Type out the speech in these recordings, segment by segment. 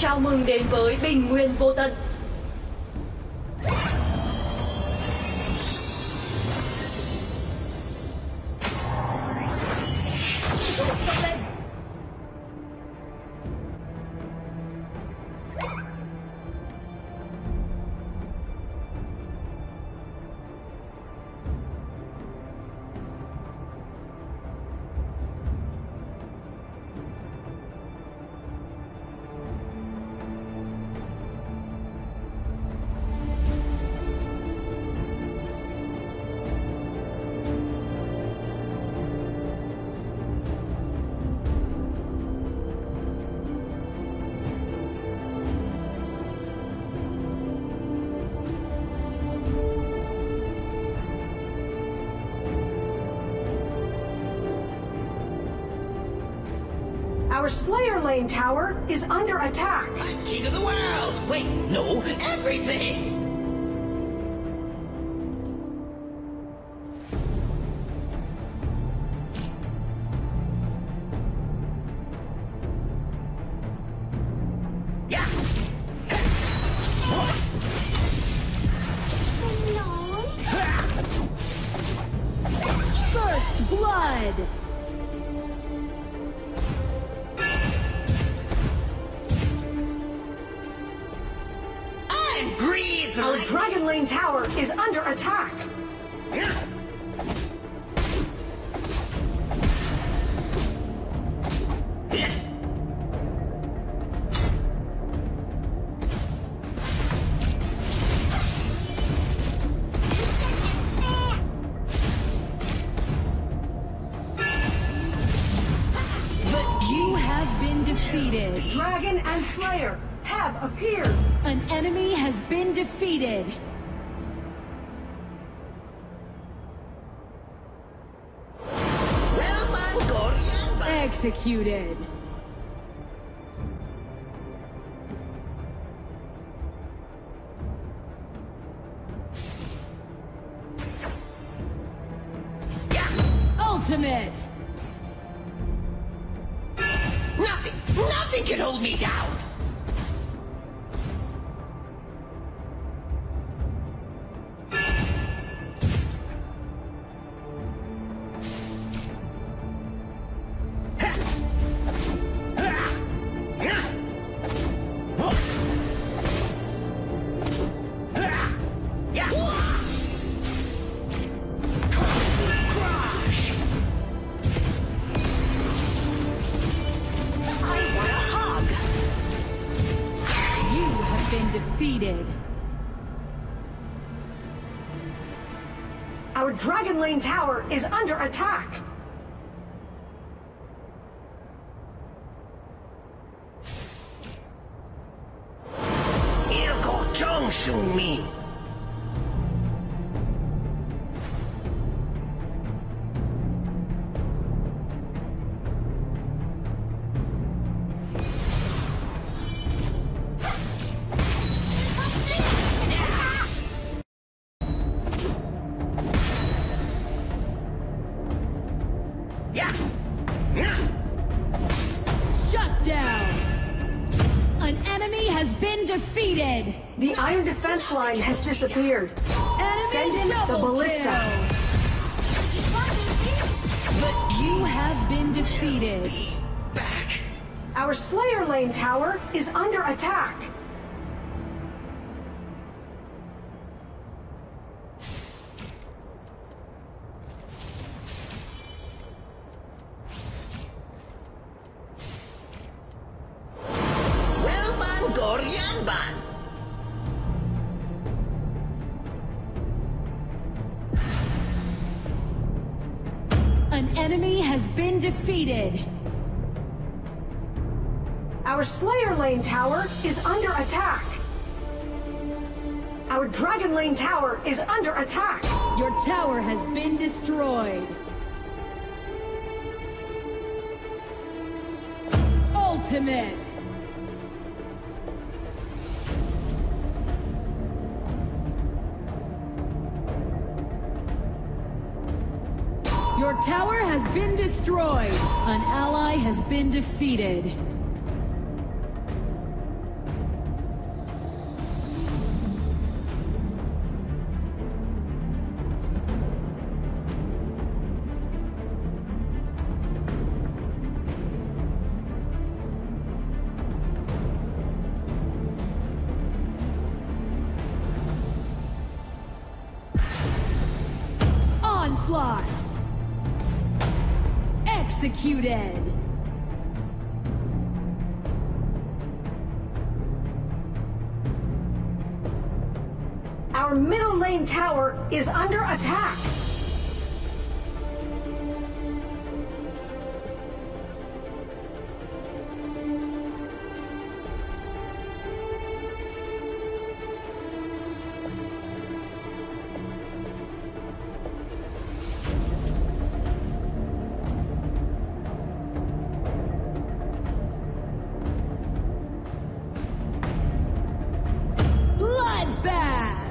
Chào mừng đến với Bình Nguyên Vô Tận. Our Slayer Lane tower is under attack. I'm king of the world! Wait, no, everything! Yeah! First Blood! Our Dragon Lane tower is under attack. You have been defeated. Dragon and Slayer have appeared. An enemy has been defeated. Executed. Ultimate. Nothing can hold me down! Defeated. Our Dragon Lane tower is under attack. Shut down. An enemy has been defeated. The Iron Defense line has disappeared. Send in the ballista. You have been defeated. Back! Our Slayer Lane tower is under attack. Goryanban! An enemy has been defeated. Our Slayer Lane tower is under attack. Our Dragon Lane tower is under attack. Your tower has been destroyed. Ultimate. Your tower has been destroyed. An ally has been defeated. Onslaught! Executed! Our middle lane tower is under attack. Bloodbath!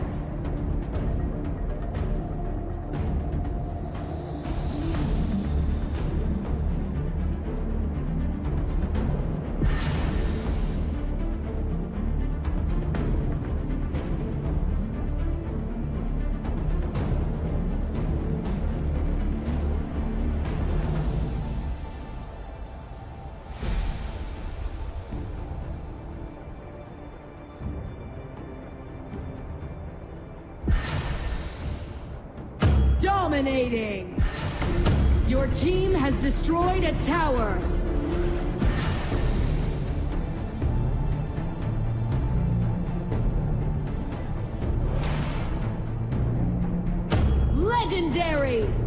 Dominating! Your team has destroyed a tower! Legendary!